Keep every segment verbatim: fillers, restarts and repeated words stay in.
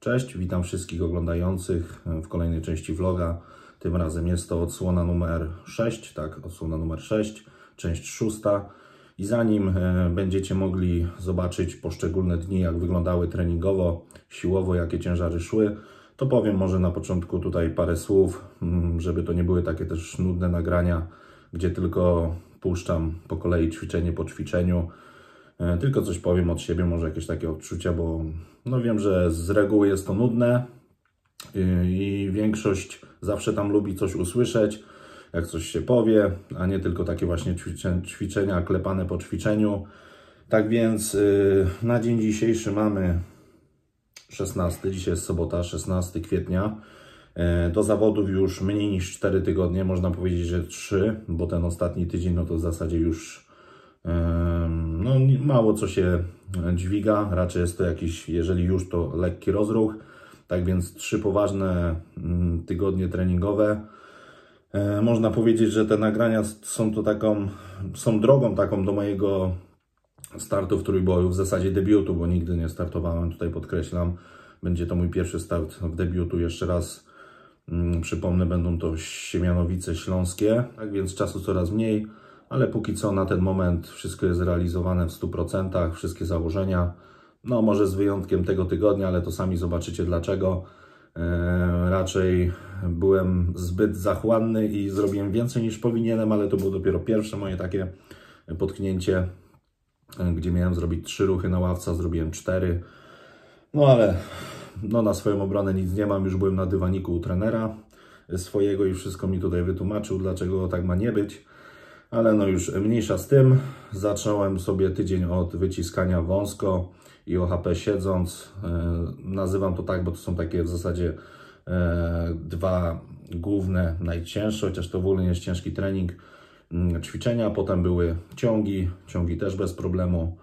Cześć, witam wszystkich oglądających w kolejnej części vloga. Tym razem jest to odsłona numer sześć, tak, odsłona numer sześć, część szósta. I zanim będziecie mogli zobaczyć poszczególne dni, jak wyglądały treningowo, siłowo, jakie ciężary szły, to powiem może na początku tutaj parę słów, żeby to nie były takie też nudne nagrania, gdzie tylko puszczam po kolei ćwiczenie po ćwiczeniu. Tylko coś powiem od siebie, może jakieś takie odczucia, bo no wiem, że z reguły jest to nudne i większość zawsze tam lubi coś usłyszeć, jak coś się powie, a nie tylko takie właśnie ćwiczenia klepane po ćwiczeniu. Tak więc na dzień dzisiejszy mamy szesnasty, dzisiaj jest sobota, szesnastego kwietnia. Do zawodów już mniej niż cztery tygodnie, można powiedzieć, że trzy, bo ten ostatni tydzień no to w zasadzie już no, mało co się dźwiga, raczej jest to jakiś, jeżeli już, to lekki rozruch. Tak więc trzy poważne tygodnie treningowe. Można powiedzieć, że te nagrania są to taką, są drogą taką do mojego startu w trójboju, w zasadzie debiutu, bo nigdy nie startowałem, tutaj podkreślam. Będzie to mój pierwszy start w debiutu, jeszcze raz przypomnę, będą to Siemianowice Śląskie, tak więc czasu coraz mniej. Ale póki co na ten moment wszystko jest realizowane w stu procentach, wszystkie założenia. No może z wyjątkiem tego tygodnia, ale to sami zobaczycie dlaczego. Eee, raczej byłem zbyt zachłanny i zrobiłem więcej niż powinienem, ale to było dopiero pierwsze moje takie potknięcie, gdzie miałem zrobić trzy ruchy na ławce, zrobiłem cztery. No ale no, na swoją obronę nic nie mam, już byłem na dywaniku u trenera swojego i wszystko mi tutaj wytłumaczył, dlaczego tak ma nie być. Ale no już mniejsza z tym. Zacząłem sobie tydzień od wyciskania wąsko i O H P siedząc. Nazywam to tak, bo to są takie w zasadzie dwa główne, najcięższe, chociaż to w ogóle nie jest ciężki trening, ćwiczenia. Potem były ciągi, ciągi też bez problemu.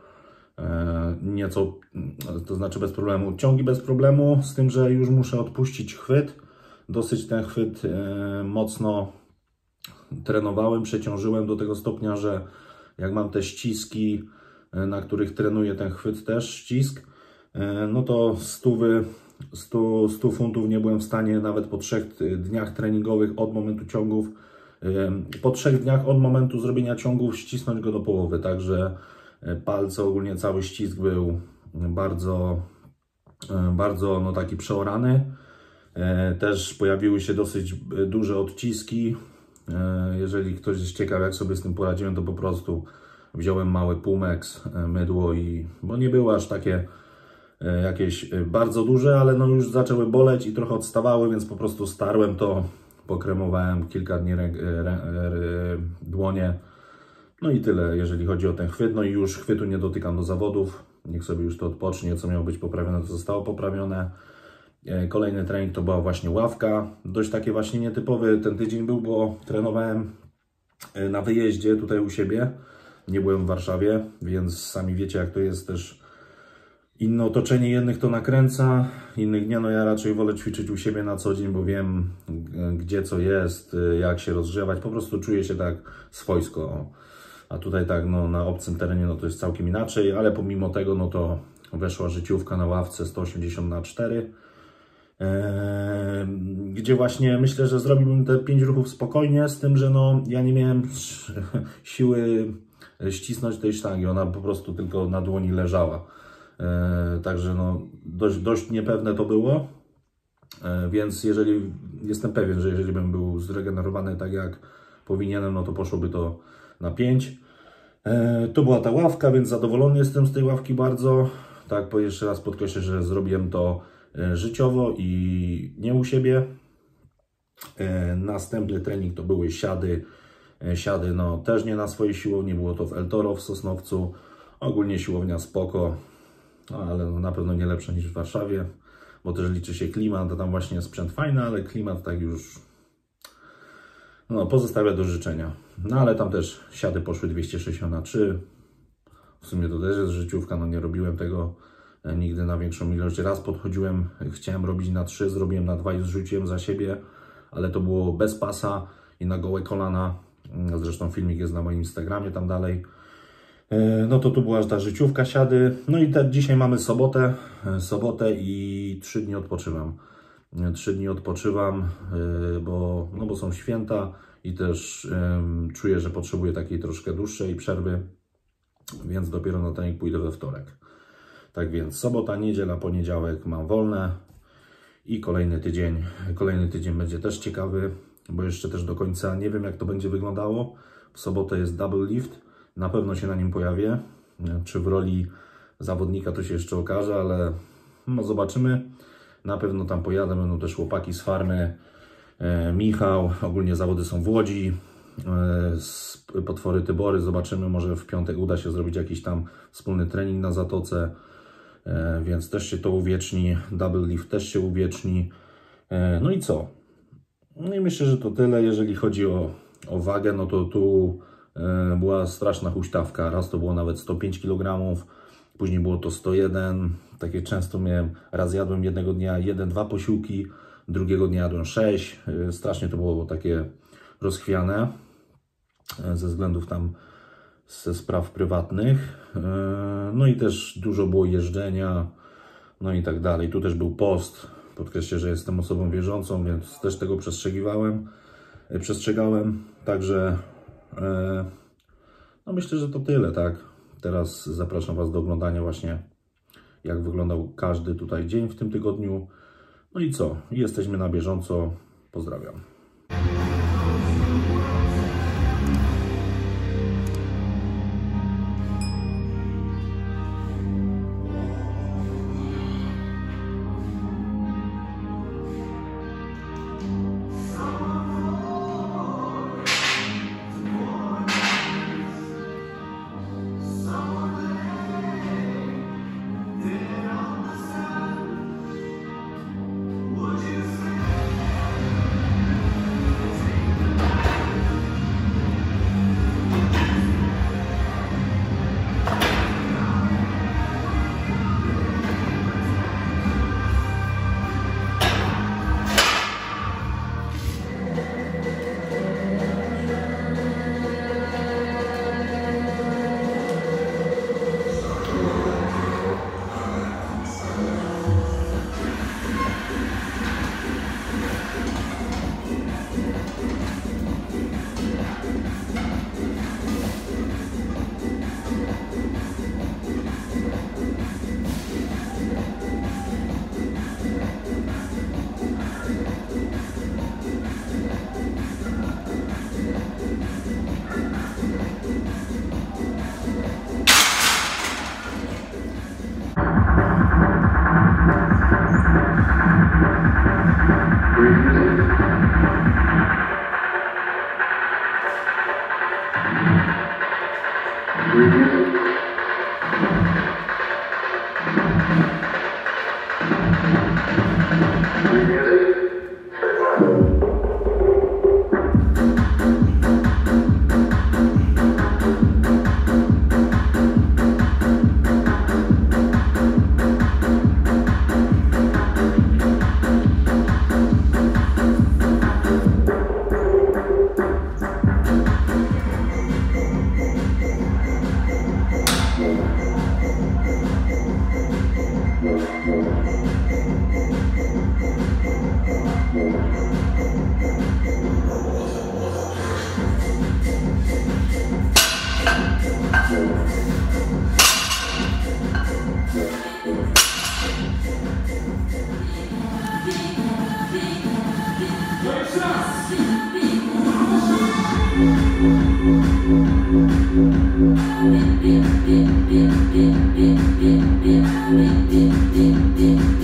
Nieco, to znaczy bez problemu, ciągi bez problemu, z tym, że już muszę odpuścić chwyt. Dosyć ten chwyt mocno trenowałem, przeciążyłem do tego stopnia, że jak mam te ściski, na których trenuję ten chwyt też ścisk, no to stówy, stu, stu funtów nie byłem w stanie nawet po trzech dniach treningowych od momentu ciągów, po trzech dniach od momentu zrobienia ciągów ścisnąć go do połowy, także palce, ogólnie cały ścisk był bardzo, bardzo no taki przeorany. Też pojawiły się dosyć duże odciski. Jeżeli ktoś jest ciekaw, jak sobie z tym poradziłem, to po prostu wziąłem mały Pumex, mydło i... bo nie były aż takie jakieś bardzo duże, ale no już zaczęły boleć i trochę odstawały, więc po prostu starłem to, pokremowałem kilka dni rę, rę, rę, dłonie. No i tyle, jeżeli chodzi o ten chwyt. No i już chwytu nie dotykam do zawodów. Niech sobie już to odpocznie, co miało być poprawione, to zostało poprawione. Kolejny trening to była właśnie ławka. Dość taki właśnie nietypowy ten tydzień był, bo trenowałem na wyjeździe tutaj u siebie. Nie byłem w Warszawie, więc sami wiecie, jak to jest też inne otoczenie. Jednych to nakręca, innych nie. No ja raczej wolę ćwiczyć u siebie na co dzień, bo wiem, gdzie co jest, jak się rozgrzewać. Po prostu czuję się tak swojsko. A tutaj tak no, na obcym terenie no, to jest całkiem inaczej, ale pomimo tego no to weszła życiówka na ławce sto osiemdziesiąt na cztery. Gdzie właśnie myślę, że zrobiłbym te pięć ruchów spokojnie, z tym, że no ja nie miałem siły ścisnąć tej sztangi, ona po prostu tylko na dłoni leżała. Także no dość, dość niepewne to było, więc jeżeli jestem pewien, że jeżeli bym był zregenerowany tak jak powinienem, no to poszłoby to na pięć. To była ta ławka, więc zadowolony jestem z tej ławki bardzo. Tak, po jeszcze raz podkreślę, że zrobiłem to życiowo i nie u siebie. Następny trening to były siady. Siady no też nie na swojej siłowni, było to w El Toro w Sosnowcu. Ogólnie siłownia spoko, no, ale no, na pewno nie lepsza niż w Warszawie, bo też liczy się klimat, to tam właśnie sprzęt fajny, ale klimat tak już no, pozostawia do życzenia. No ale tam też siady poszły dwieście sześćdziesiąt na trzy. W sumie to też jest życiówka, no nie robiłem tego nigdy na większą ilość. Raz podchodziłem, chciałem robić na trzy, zrobiłem na dwa i zrzuciłem za siebie, ale to było bez pasa i na gołe kolana. Zresztą filmik jest na moim Instagramie tam dalej. No to tu była aż ta życiówka siady. No i te, dzisiaj mamy sobotę, sobotę i trzy dni odpoczywam. Trzy dni odpoczywam, bo, no bo są święta i też um, czuję, że potrzebuję takiej troszkę dłuższej przerwy, więc dopiero na trening pójdę we wtorek. Tak więc sobota, niedziela, poniedziałek mam wolne i kolejny tydzień, kolejny tydzień będzie też ciekawy, bo jeszcze też do końca nie wiem, jak to będzie wyglądało. W sobotę jest double lift, na pewno się na nim pojawię. Czy w roli zawodnika to się jeszcze okaże, ale no zobaczymy. Na pewno tam pojadę, będą też chłopaki z farmy, e, Michał, ogólnie zawody są w Łodzi, e, Potwory Tybory, zobaczymy, może w piątek uda się zrobić jakiś tam wspólny trening na Zatoce, e, więc też się to uwieczni, double lift też się uwieczni. E, no i co? No i myślę, że to tyle, jeżeli chodzi o, o wagę, no to tu e, była straszna huśtawka, raz to było nawet sto pięć kilogramów, później było to sto jeden, takie często miałem, raz jadłem jednego dnia jeden, dwa posiłki, drugiego dnia jadłem sześć, strasznie to było takie rozchwiane ze względów tam ze spraw prywatnych, no i też dużo było jeżdżenia, no i tak dalej. Tu też był post, podkreślę, że jestem osobą wierzącą, więc też tego przestrzegiwałem, przestrzegałem, także no myślę, że to tyle, tak. Teraz zapraszam Was do oglądania właśnie, jak wyglądał każdy tutaj dzień w tym tygodniu. No i co? Jesteśmy na bieżąco. Pozdrawiam. Bim, bim, bim, bim, bim, bim, bim, bim, bim, bim.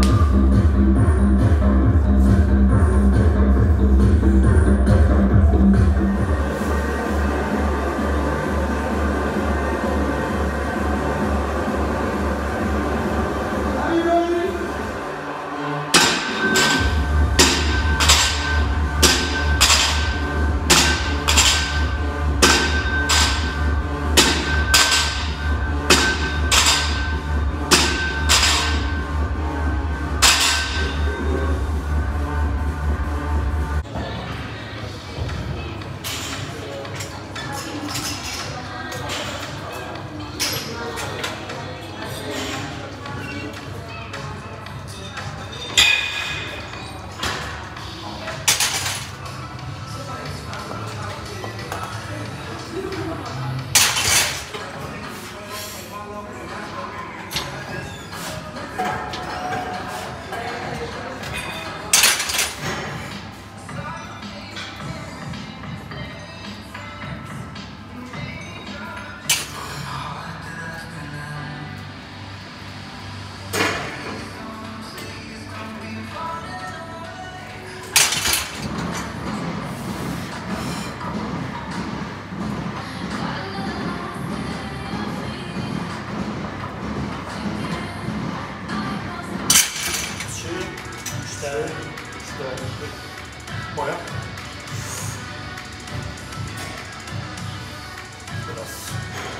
Moja. Teraz.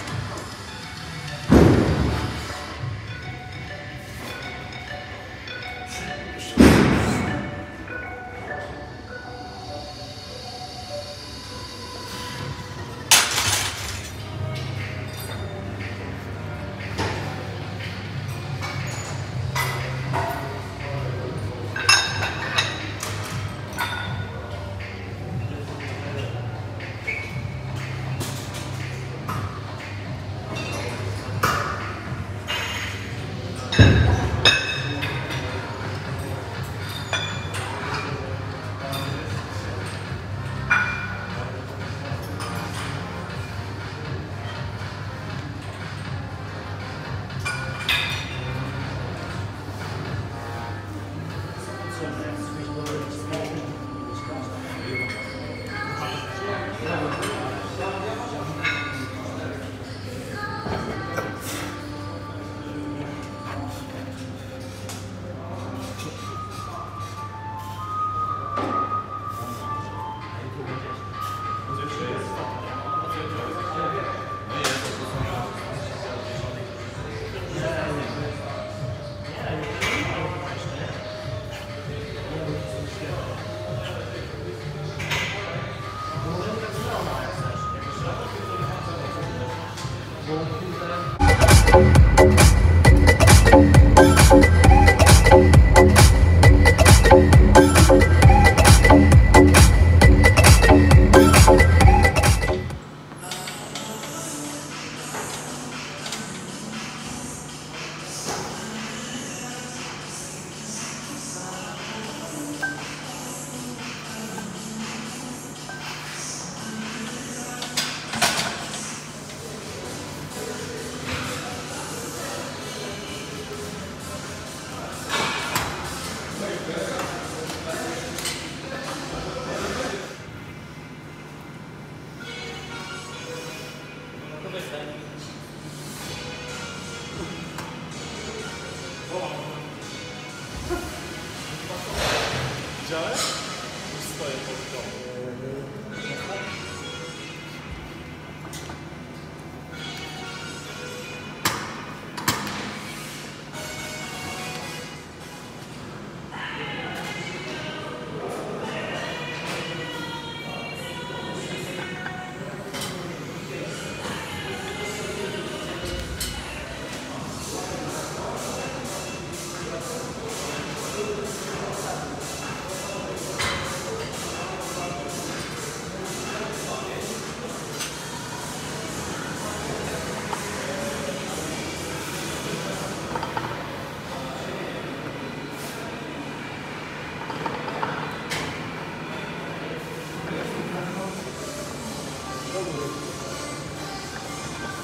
Widziałeś? Już stoję pod domem.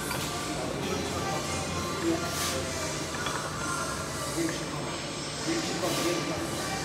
Większy jedna